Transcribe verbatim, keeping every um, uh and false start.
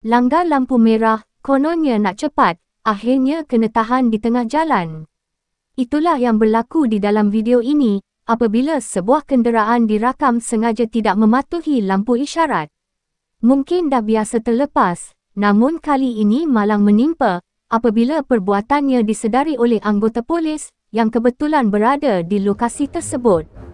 Langgar lampu merah, kononnya nak cepat, akhirnya kena tahan di tengah jalan. Itulah yang berlaku di dalam video ini, apabila sebuah kenderaan dirakam sengaja tidak mematuhi lampu isyarat. Mungkin dah biasa terlepas, namun kali ini malang menimpa, apabila perbuatannya disedari oleh anggota polis yang kebetulan berada di lokasi tersebut.